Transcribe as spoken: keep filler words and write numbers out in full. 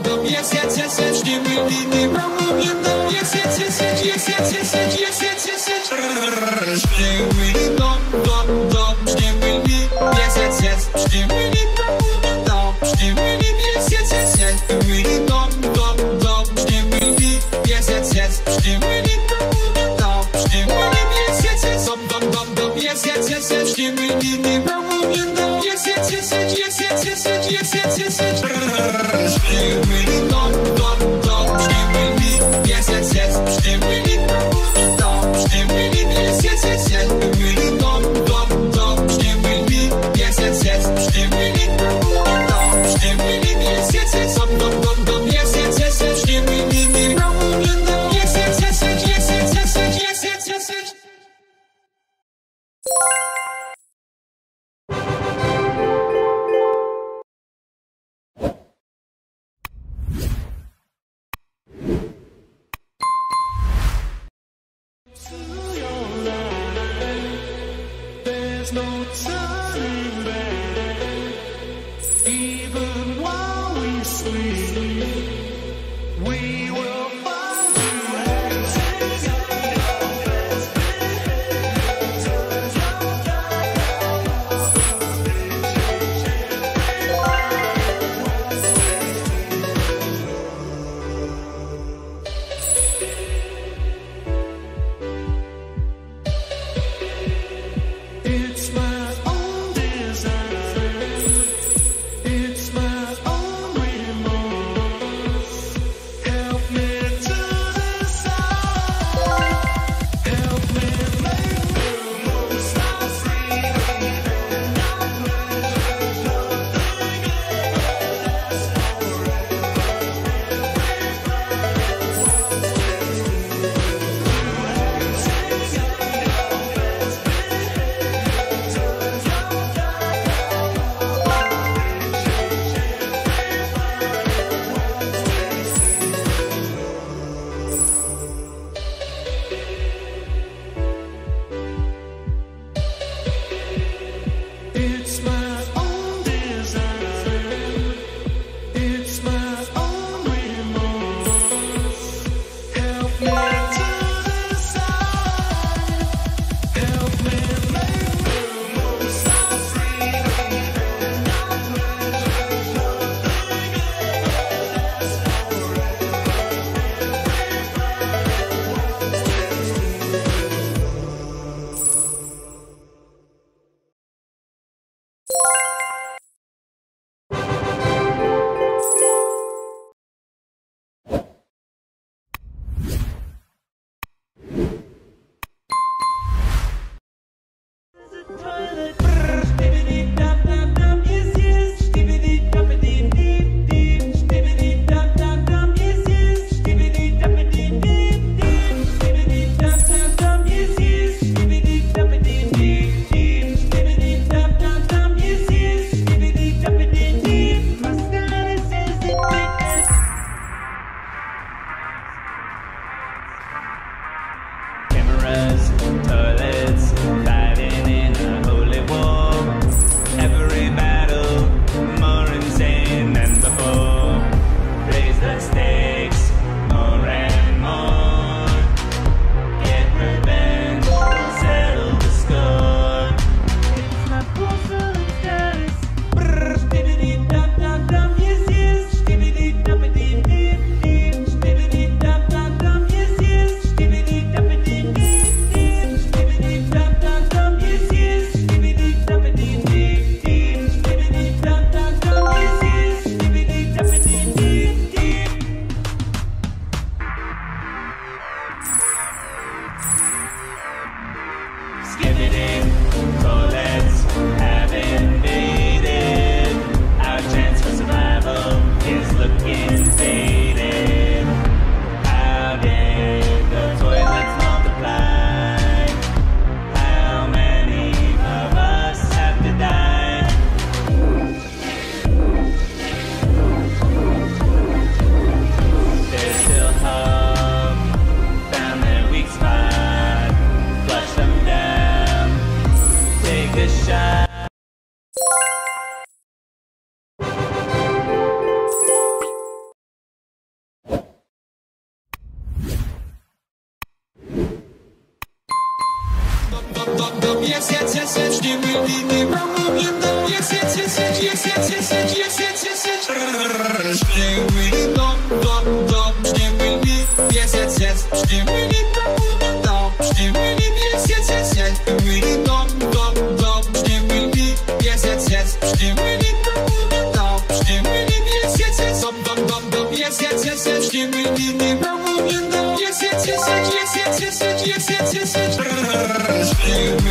dum, yes, yes, yes, yes, Skibidi, dum, yes, yes, yes, yes, yes, yes, yes, yes, yes, yes, yes, yes, Skibidi, dum, dum, dum, Skibidi, yes, yes, yes, Skibidi, dum, Skibidi, yes, yes, yes, yes, Skibidi, dum, dum, dum, Skibidi, yes, yes, yes, Skibidi, dum, Skibidi, yes, yes, yes, dum, dum, dum, dum, yes, yes, yes, yes, Skibidi, dum, yes, yes, yes, yes, yes, yes, yes, yes, yes, yes, yes, yes, Skibidi, dum, dum, dum, Skibidi, yes, yes, yes, Skibidi, dum, Skibidi, yes, yes, yes, yes, Skibidi, dum, dum, dum, Skibidi, yes, yes, yes, Skibidi, dum, Skibidi, yes, yes, yes, dum, dum, dum, dum, yes, yes, yes, yes, Skibidi, dum, yes, yes, yes, yes, yes, yes, yes, yes, yes, yes, yes. There's no turning back. Even while we sleep, we will find you and take your best bet. Turn your back on the It's my own design. It's my own remorse. Help me to decide. Help me make the most of freedom and not pleasure. Nothing ever lasts It's my own design. It's my own remorse. Help me to decide. Help me make the most of freedom and not pleasure. Nothing ever lasts Cameras, toilets, fighting in a holy war. Every battle more insane than before. Raise the stakes more and more. Get revenge, settle the score. It's not closer status. Brr, skibidi dum dum dum, yes yes. Skibidi dumpity deep deep. Skibidi dum dum dum, yes yes. Skibidi dumpity deep deep. Skibidi dum dum dum, yes yes. Skibidi dumpity deep deep. Skibidi dum dum dum, yes yes. Skibidi dumpity deep deep. Skibidi, toilets have invaded. Our chance for survival is looking faded. How did the toilets multiply? How many of us have to die? There's still hope. Found their weak spot. Flush them down. Take a shot. Yes, yes, yes, yes, Skibidi, dom, yes, yes, yes, yes, yes, yes, yes, yes, yes, yes, yes, Skibidi, dom, dom, dom, Skibidi, yes, yes, yes, Skibidi, dom, Skibidi, yes, yes, yes, yes, Skibidi, dom, dom, dom, Skibidi, yes, yes, yes, Skibidi, dom, Skibidi, yes, yes, yes, dom, dom, dom, dom, yes, yes, yes, yes, Skibidi, dom, yes, yes, yes, yes, yes, yes, yes, yes, yes, yes, yes,